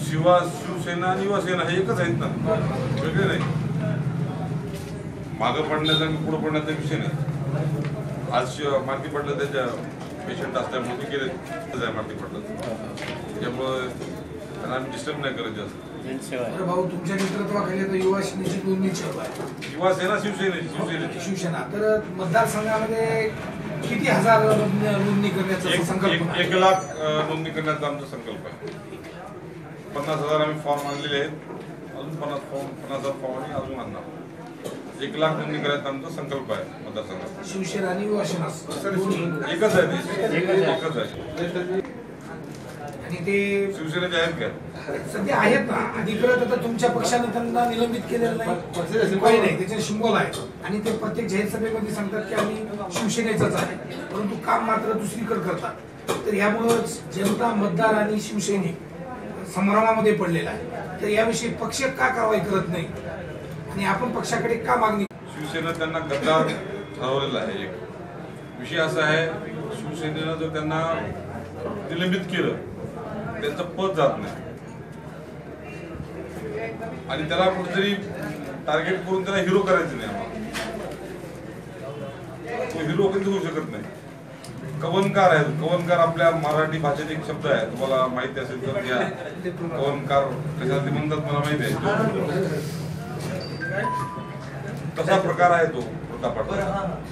शिवसेना आणि युवासेना हे एकच आहेत ना, वेगळे नाही. मागं पडण्याचा आणि पुढे पडण्याचा विषय नाही. आज मारती पडलं त्याच्या पेशंट असल्यामुळे ते गेले मारती पडलं, त्यामुळे त्यांना आम्ही डिस्टर्ब नाही करत जास्त. भाऊ तुमच्या नेतृत्वाखाली आता युवा सेनेची नोंदणी चालू आहे. युवासेना शिवसेनेची शिवसेना तर मतदारसंघामध्ये किती हजार नोंदणी करण्याचा संकल्प? 1 लाख नोंदणी करण्याचा आमचा संकल्प आहे. 50,000 आम्ही फॉर्म आणलेले आहेत, अजून 50,000 फॉर्म आम्ही अजून आणणार. 1 लाख नोंदणी करायचा आमचा संकल्प आहे मतदारसंघात. शिवसेना आणि युवासेना एकच आहे. आणि ते शिवसेनेचे आहेत का सध्या आहेत ना अधिकृत? आता तुमच्या पक्षाने त्यांना निलंबित केलेलं नाही, काही नाही, त्याचे शिंगोल आहे. आणि ते प्रत्येक जाहीर सभेमध्ये सांगतात की आम्ही शिवसेनेचाच आहे, परंतु काम मात्र दुसरीकडे करतात. तर यामुळं जनता, मतदार आणि शिवसैनिक संभ्रमामध्ये पडलेला आहे. तर याविषयी पक्ष का कारवाई करत नाही आणि आपण पक्षाकडे का मागणी? शिवसेना त्यांना गद्दार ठरवलेला आहे. एक विषय असा आहे, शिवसेनेनं जर त्यांना निलंबित केलं त्यांचं पद जात नाही आणि त्याला कुठेतरी टार्गेट करून त्याला हिरो करायचं नाही. आम्हाला तो हिरो कधी होऊ शकत नाही. कवनकार आहे. कवनकार आपल्या मराठी भाषेत एक शब्द आहे, तुम्हाला माहिती असेल तर घ्या. कवनकार कशाला म्हणतात मला माहिती आहे. तसा प्रकार आहे तो प्रतापाचा.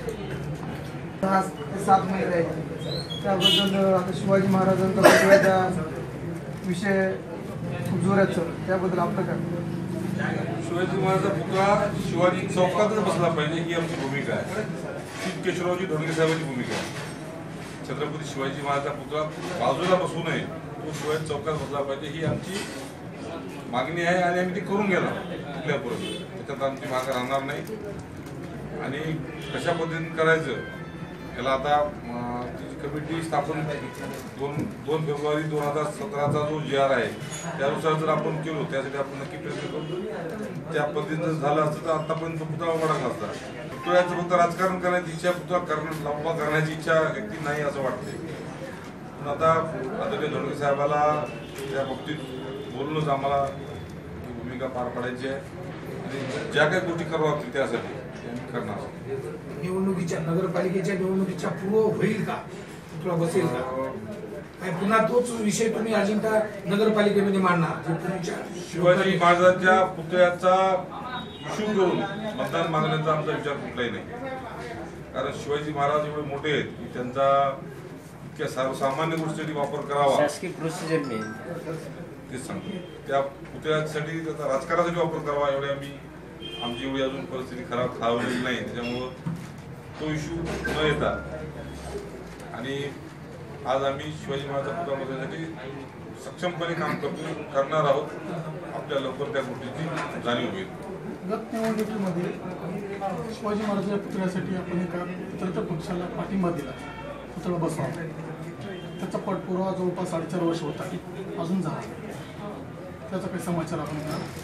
7 महिने आहेत त्याबद्दल आता शिवाजी महाराजांचा पुतळ्याचा विषय खूप जोरात चालू, त्याबद्दल आपलं काय? शिवाजी महाराजांचा पुतळा शिवाजी चौकातच बसला पाहिजे ही आमची भूमिका आहे. केशवरावजी धोंडगे साहेबांची भूमिका आहे. छत्रपती शिवाजी महाराजांचा पुतळा बाजूला बसू नये, तो शिवाजी चौकात बसला पाहिजे ही आमची मागणी आहे आणि आम्ही ती करून घेणार कुठल्यापूर्वी. त्याच्यात आमची मागं राहणार नाही. आणि कशा पद्धतीने करायचं याला आता कमिटी स्थापन 2 फेब्रुवारी 2017चा जो GR आहे त्यानुसार जर आपण केलो, त्यासाठी आपण नक्की प्रयत्न करू. त्या पद्धतीनं झालं असतं तर आतापर्यंत पुतळा उभा टाकला असता. पुतळ्याचं फक्त राजकारण करण्याची इच्छा, पुतळा उभा करण्याची इच्छा व्यक्ती नाही असं वाटते. पण आता आदरणीय धोंडगे साहेबाला त्या बाबतीत बोलूनच आम्हाला ही भूमिका पार पाडायची आहे आणि ज्या काही गोष्टी कराव्या लागतील त्यासाठी करणार. निवडणुकीच्या, नगरपालिकेच्या निवडणुकीच्या पूर्व होईल का पुतळा, बसेल का? पुन्हा तोच विषय तुम्ही अजिंठा नगरपालिकेमध्ये मांडणार? शिवाजी महाराजांच्या पुतळ्याचा इश्यू करून मतदान मागण्याचा आमचा विचार कुठलाही नाही. कारण शिवाजी महाराज एवढे मोठे आहेत की त्यांचा इतक्या सर्वसामान्य गोष्टीसाठी वापर करावा शासकीय प्रोसिजर नाही तेच सांगतो. त्या पुतळ्यासाठी त्याचा राजकारणासाठी वापर करावा एवढे आमची एवढी अजून परिस्थिती खराब खावलेली नाही. त्याच्यामुळं तो इश्यू न येता आणि आज आम्ही शिवाजी महाराजांच्या पुतळा बसवण्यासाठी सक्षमपणे काम करणार आहोत. आपल्या लवकर त्या गोष्टीची जाणीव होईल. गत निवडणुकीमध्ये शिवाजी महाराजांच्या पुतळ्यासाठी आपण एका इतर पक्षाला पाठिंबा दिला, पुतळा बसवा. त्याचा पाठपुरावा जवळपास 4.5 वर्ष होता, अजून झाला. त्याचा काही समाचार आपण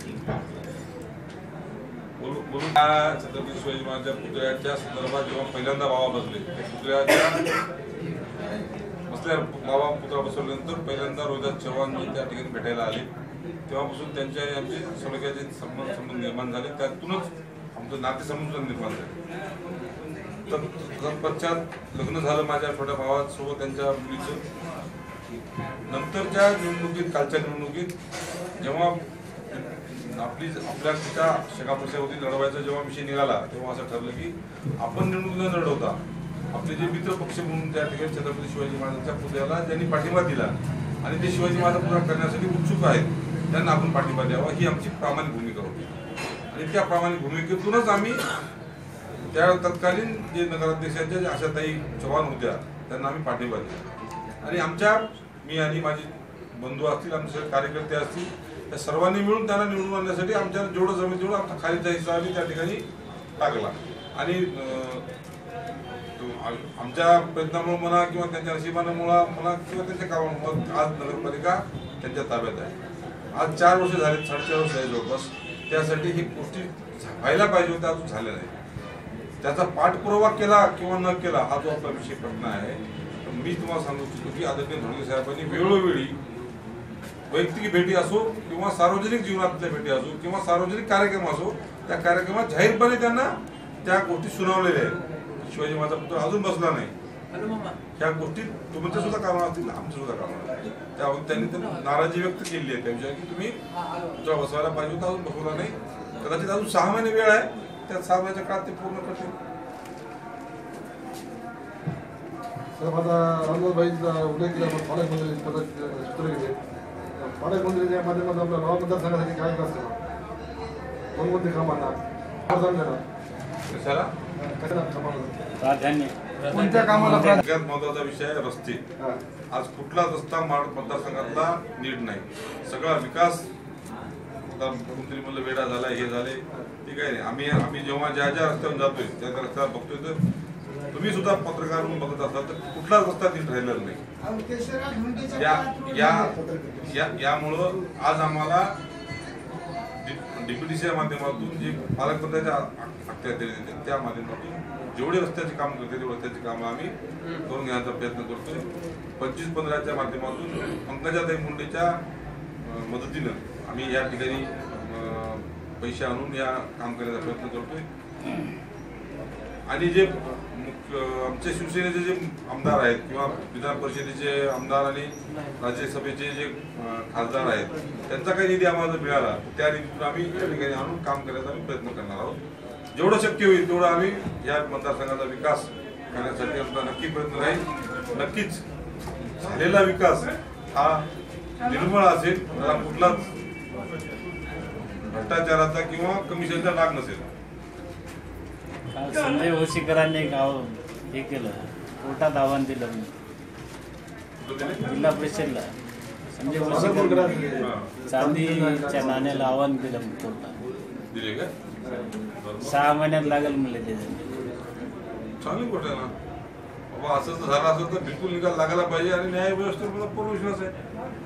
छत्रपती शिवाजी महाराजांच्या पुतळ्याच्या संदर्भात जेव्हा पहिल्यांदा बाबा बसले, पुतळ्याच्या बसल्या बाबा पुतळा बसवल्यानंतर पहिल्यांदा रोहिदास चव्हाण त्या ठिकाणी भेटायला आले. तेव्हापासून त्यांचे आणि आमचे सलोख्याचे संबंध निर्माण झाले. त्यातूनच आमचं नातेसंबंध निर्माण झाले. तर तत्पश्चात लग्न झालं माझ्या छोट्या भावासोबत त्यांच्या मुलीचं. नंतरच्या निवडणुकीत, कालच्या निवडणुकीत जेव्हा आपल्या शेकापक्षावरती लढवायचा जेव्हा विषय निघाला तेव्हा असं ठरलं की आपण निवडणूक न लढवता आपले जे मित्र पक्ष म्हणून त्या ठिकाणी छत्रपती शिवाजी महाराजांच्या पुतळ्याला ज्यांनी पाठिंबा दिला आणि ते शिवाजी महाराज पुरा करण्यासाठी उत्सुक आहेत त्यांना आपण पाठिंबा द्यावा ही आमची प्रामाणिक भूमिका होती. आणि त्या प्रामाणिक भूमिकेतूनच आम्ही त्या तत्कालीन जे नगराध्यक्षांच्या ज्या आशाताई चव्हाण होत्या त्यांना आम्ही पाठिंबा दिला. आणि मी आणि माझे बंधू असतील, आमचे कार्यकर्ते असतील, त्या सर्वांनी मिळून त्यांना निवडून आणण्यासाठी आमच्या जेवढं जमेल तेवढं आमचा खालीचा हिस्सा आम्ही त्या ठिकाणी टाकला. आणि आमच्या प्रयत्नामुळे म्हणा किंवा त्यांच्या नशिबानं म्हणा किंवा त्यांच्या कामामुळे आज नगरपालिका त्यांच्या ताब्यात आहे. आज 4 वर्ष झाले, 4.5 वर्ष आहे जवळपास. त्यासाठी ही गोष्टी व्हायला पाहिजे होत्या, अजून झाल्या नाही. त्याचा पाठपुरावा केला किंवा न केला हा जो आपला विषय प्रश्न आहे. मी तुम्हाला सांगू इच्छितो की आदरणीय धोंडगे साहेबांनी वेळोवेळी वैयक्तिक भेटी असो किंवा सार्वजनिक जीवनातल्या भेटी असो किंवा सार्वजनिक कार्यक्रम असो, त्या कार्यक्रमात जाहीरपणे त्यांना त्या गोष्टी सुनावलेल्या आहेत. शिवाजी माझा पुत्र अजून बसला नाही, ह्या गोष्टी तुमच्या सुद्धा कामाला असतील, आमच्या सुद्धा कामाला असतील. त्यावर त्यांनी नाराजी व्यक्त केली आहे त्याविषयी की तुम्ही पुतळा बसवायला पाहिजे होता, अजून बसवला नाही. कदाचित अजून 6 महिने वेळ आहे, त्या 6 महिन्याच्या काळात ते पूर्ण करतील. माझा रामदासभाईंचा उल्लेख केला, पालकमंत्री सूत्र घेतले. पालकमंत्रीच्या माध्यमातून आपल्या नवा मतदारसंघासाठी काय विकास केला, कोणकोणते कामांना प्राधान्य देणार, कशाला कशाला कामाला कोणत्या कामाला सगळ्यात महत्वाचा विषय आहे रस्ते. आज कुठलाच रस्ता मतदारसंघातला नीट नाही. सगळा विकास आता मुख्यमंत्री म्हणलं वेडा झालाय, हे झाले, ते काही नाही. आम्ही जेव्हा ज्या रस्त्यावर जातोय त्या रस्त्यावर बघतोय, तर तुम्ही सुद्धा पत्रकार म्हणून बघत असाल तर कुठलाच रस्ता नीट राहिलेला नाही. यामुळं आज आम्हाला DPDCच्या माध्यमातून जे पालकमंत्र्याच्या अखत्यारीत येते त्या माध्यमातून जेवढे रस्त्याचे काम करते तेवढे रस्त्याची कामं आम्ही करून घेण्याचा प्रयत्न करतोय. 25-15च्या माध्यमातून पंकजाताई मुंडेच्या मदतीनं आम्ही या ठिकाणी पैसे आणून या काम करण्याचा प्रयत्न करतोय. आणि जे आमच्या शिवसेनेचे जे आमदार आहेत किंवा विधान परिषदेचे आमदार आणि राज्यसभेचे जे खासदार आहेत, त्यांचा काही निधी आम्हाला मिळाला त्या निधीतून आम्ही या ठिकाणी आणून काम करण्याचा आम्ही प्रयत्न करणार आहोत. जेवढं शक्य होईल तेवढं आम्ही या मतदारसंघाचा विकास करण्यासाठी आमचा नक्की प्रयत्न राहील. नक्कीच झालेला विकास हा निर्मळ असेल, त्याला कुठलाच भ्रष्टाचाराचा किंवा कमिशनचा डाग नसेल. संजय भोसीकरांनी गाव हे केलं, कोर्टात आव्हान दिलं जिल्हा परिषदला. संजय भोसीकर चांदीच्या नाण्याला आव्हान दिलं कोर्टात. दिले का? 6 महिन्यात लागेल म्हणले ते. चांगली गोष्ट आहे ना बाबा. असं जर झालं असेल तर बिलकुल निकाल लागायला पाहिजे आणि न्याय व्यवस्थेवर पूर्ण विश्वास आहे.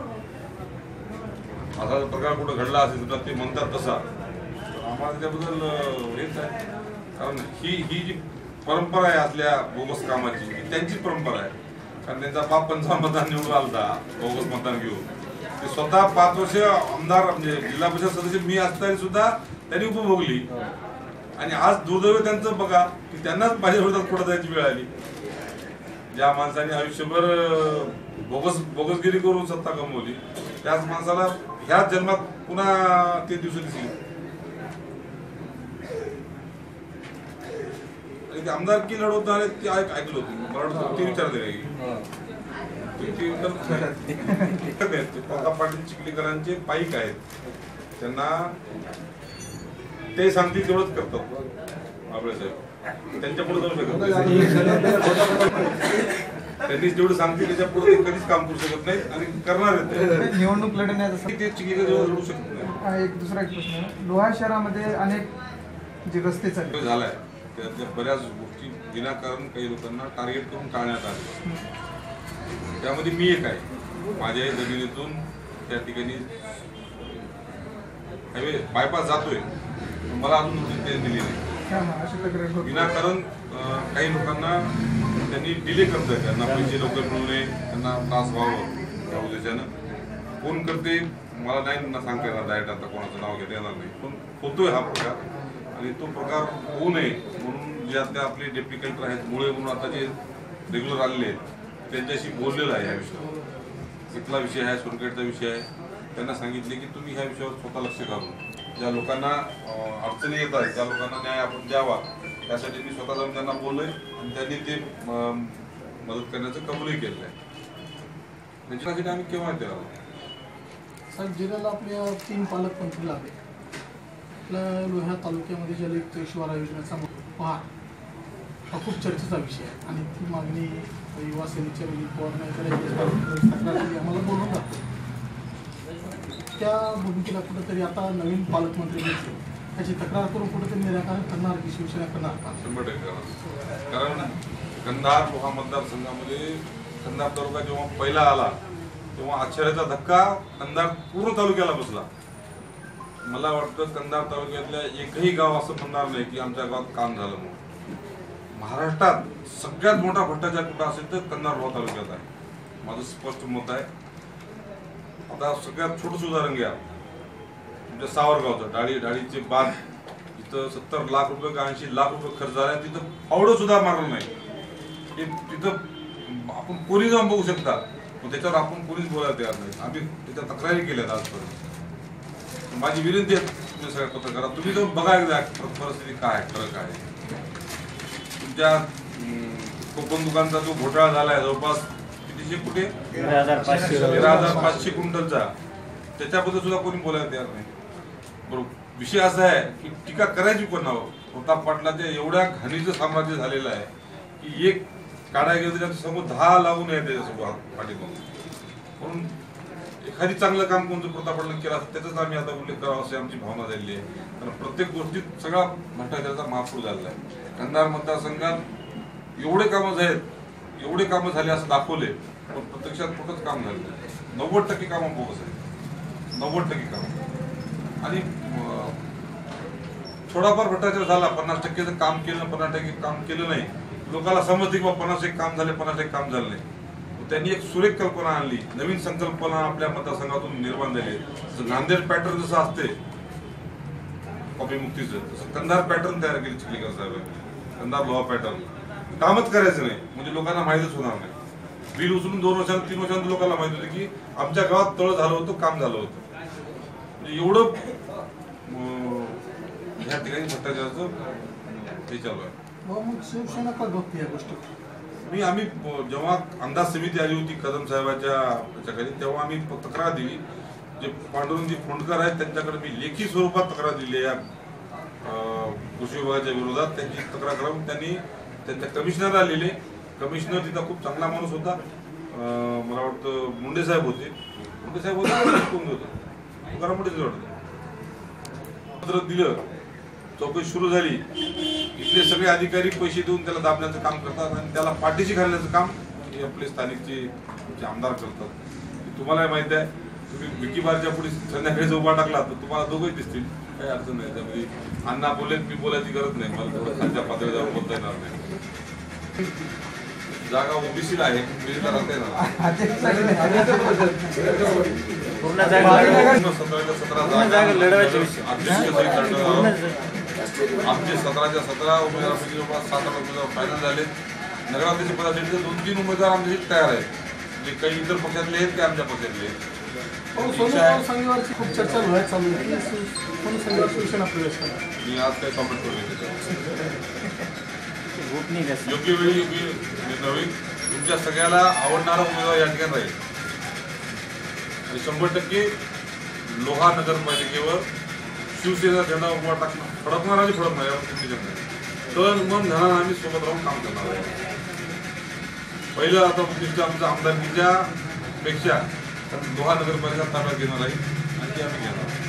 असा प्रकार कुठं घडला असेल तर ते म्हणतात तसा, आम्हाला त्याबद्दल हेच आहे. कारण ही जी परंपरा आहे असल्या बोगस कामाची, ही त्यांचीच परंपरा आहे. कारण त्यांचा बाप 55 मतदान निवडून आलता बोगस मतदान घेऊन. ते स्वतः 5 वर्ष आमदार म्हणजे जिल्हा परिषद सदस्य मी असताना सुद्धा त्यांनी उपभोगली. आणि आज दुर्दैव त्यांचं बघा की त्यांनाच माझ्या विरोधात पुढे जायची वेळ आली. ज्या माणसाने आयुष्यभर बोगसगिरी करून सत्ता कमवली, त्याच माणसाला ह्याच जन्मात पुन्हा ते दिवस दिसले. आमदारकी लढवताना ते ऐकलं होतं, मला वाटतं ते विचारते प्रताप पाटील चिखलीकरांचे पाईक आहेत, त्यांना ते सांगतील तेवढंच करतात आपले साहेब. त्यांच्या पुढे जाऊ शकत नाही. त्यांनी जेवढं सांगतील त्याच्या पुढे कधीच काम करू शकत नाही आणि करणार आहेत. निवडणूक लढण्याचा ते चिखलीकर जेव्हा लढू शकत नाही. एक दुसरा एक प्रश्न आहे. लोहा शहरामध्ये अनेक जे रस्ते चालले झालाय, त्यातल्या बऱ्याच गोष्टी विनाकारण काही लोकांना टार्गेट करून टाळण्यात आले. त्यामध्ये मी एक आहे. माझ्याही जमिनीतून त्या ठिकाणी हायवे बायपास जातोय, मला अजून नोटीस दिली नाही. विनाकारण काही लोकांना त्यांनी डिले करतोय, त्यांना पैसे लवकर मिळू नये, त्यांना त्रास व्हावं त्या उद्देशानं. कोण करते मला नाही सांगता येणार डायरेक्ट, आता कोणाचं नाव घेता येणार नाही, पण होतोय हा प्रकार. आणि तो प्रकार होऊ नये म्हणून जे आता आपले डेप्युटी कलेक्टर आहेत मुळे म्हणून आता जे रेग्युलर आलेले आहेत त्यांच्याशी बोललेलं आहे. या विषयावर इथला विषय आहे, सोनखेडचा विषय आहे. त्यांना सांगितले की तुम्ही ह्या विषयावर स्वतः लक्ष घालून ज्या लोकांना अडचणी येत आहेत त्या लोकांना न्याय आपण द्यावा, त्यासाठी मी स्वतः जाऊन त्यांना बोललोय आणि त्यांनी ते मदत करण्याचं कबूलही केलेलं आहे. त्याच्यासाठी आम्ही केव्हा द्यावं. साहेब, जिल्ह्याला आपल्या 3 पालकमंत्री लागले. आपल्या लोह्या तालुक्यामध्ये जलयुक्त शिवार योजनेचा पहार हा खूप चर्चेचा विषय आहे आणि ती मागणी युवा सेनेच्या वेळी पवार आम्हाला बोलून जातो. त्या भूमिकेला कुठेतरी आता नवीन पालकमंत्री मिळतील त्याची तक्रार करून कुठेतरी निराकरण करणार की शिवसेना करणार का? 100% कारण कंधार लोहा मतदारसंघामध्ये कंधार तालुका जेव्हा पहिला आला तेव्हा आश्चर्याचा धक्का कंधार पूर्ण तालुक्याला बसला. मला वाटतं कंधार तालुक्यातल्या एकही गाव असं म्हणणार नाही की आमच्या गावात काम झालं म्हणून. महाराष्ट्रात सगळ्यात मोठा भ्रष्टाचार कुठं असेल तर कंधार लोहा तालुक्यात आहे. माझं स्पष्ट मत आहे. आता सगळ्यात छोटंसं उदाहरण घ्या, तुमच्या सावरगावचं डाळीचे बाग, इथं 70 लाख रुपये का 80 लाख रुपये खर्च झाला, तिथं फावडं सुद्धा मारलं नाही. तिथं आपण कोणी जाऊन बघू शकता, पण त्याच्यावर आपण कोणीच बोलायला तयार नाही. आम्ही त्याच्या तक्रारी केल्यात आजपर्यंत. माझी विनंती आहे तुम्ही सगळ्या पत्रकारांना, तुम्ही जाऊन बघा एकदा परिस्थिती काय आहे, खरं काय आहे. तुमच्या कोकण दुकानचा जो घोटाळा झालाय जवळपास कितीशे कुठे 13,500 क्विंटलचा, त्याच्याबद्दल सुद्धा कोणी बोलायला तयार नाही. बरोबर, विषय असा आहे की टीका करायची कोणावर. प्रताप पाटलाच्या एवढ्या घाणीचं साम्राज्य झालेलं आहे की एक काढायला गेलं त्याच्या समोर 10 लावून आहे त्याच्यासोबत पाठीमागून. म्हणून एखादी चांगलं काम कोणतं प्रताप पाटलांनी केलं असतं त्याचाच आम्ही आता उल्लेख करावा अशी आमची भावना झालेली आहे. कारण प्रत्येक गोष्टीत सगळा भ्रष्टाचाराचा महापूर झालेला आहे. कंधार मतदारसंघात एवढे कामं झाले असं दाखवले, पण प्रत्यक्षात कुठंच काम झालं नाही. 90% कामं बोगस आहेत, 90% कामं. आणि थोडाफार भ्रष्टाचार झाला, 50% काम केलं, 50% काम केलं नाही. लोकांना समजते की 50% काम झाले, 50% काम झालं नाही. त्यांनी एक सुरेख कल्पना आणली, नवीन संकल्पना आपल्या मतदारसंघातून निर्माण झाली. जसं नांदेड पॅटर्न जसं असते कॉपी मुक्तीचं, तसं कंधार पॅटर्न तयार केली चिखलीकर साहेबांनी. कंधार लोहा पॅटर्न कामच करायचं नाही म्हणजे लोकांना माहितीच होणार नाही. बिल उचलून 2 वर्षांत 3 वर्षांत लोकांना माहिती होतं की आमच्या गावात तळ झालं होतं, काम झालं होतं. म्हणजे एवढं ह्या ठिकाणी भ्रष्टाचाराचं हे चालू आहे. मग शिवसेना का बघते या गोष्टी? आम्ही जेव्हा अंदाज समिती आली होती कदम साहेबांच्या याच्याकडे, तेव्हा आम्ही तक्रार दिली. जे पांडुरंगजी फोंडकर आहेत त्यांच्याकडे मी लेखी स्वरूपात तक्रार दिली या कृषी विभागाच्या विरोधात. त्यांची तक्रार करून त्यांनी त्यांच्या कमिशनरला लिहिले. कमिशनर तिथं खूप चांगला माणूस होता, मला वाटतं मुंडे साहेब होते. कोण होतं तुकाराम पत्र दिलं, चौकशी सुरू झाली. इथले सगळे अधिकारी पैसे देऊन त्याला दाबण्याचं काम करतात आणि त्याला पाठीशी घालण्याचं काम हे आपले स्थानिकचे आमदार करतात. तुम्हालाही माहिती आहे, तुम्ही विकी बारच्या पुढे संध्याकाळी उभा टाकला तर तुम्हाला दोघंही दिसतील, काही अडचण नाही. त्यामध्ये अण्णा बोलेत, मी बोलायची गरज नाही, मला थोडं खालच्या पातळीवर बोलता येणार नाही. जागा ओबीसीला आहे, बीसीला राहता येणार. 17 लढवायचे आमचे 17च्या 17 उमेदवारांपैकी जवळपास 7 उमेदवार फायनल झाले. नगराध्यक्ष पदासाठी 2-3 उमेदवार आमचे तयार आहेत, जे काही इतर पक्षातले आहेत ते आमच्या पक्षातले आहेत. संघावरची खूप चर्चा व्हायला चालू आहे की कोणी संघावर शिवसेना प्रवेश करा. मी आज काही कॉमेंट करू योग्य वेळी निर्णय होईल. तुमच्या सगळ्याला आवडणारा उमेदवार या ठिकाणी राहील आणि 100% लोहा नगरपालिकेवर शिवसेना झेंडा उभा टाकणार, फडकणार आणि फडकणार यावर तुमची जग नाही. तर मन धनानं आम्ही सोबत राहून काम करणार आहे. पहिलं आता उद्दिष्ट आमचं आमदारकीच्या पेक्षा लोहा नगरपालिका ताब्यात घेणार आहे आणि ते आम्ही घेणार.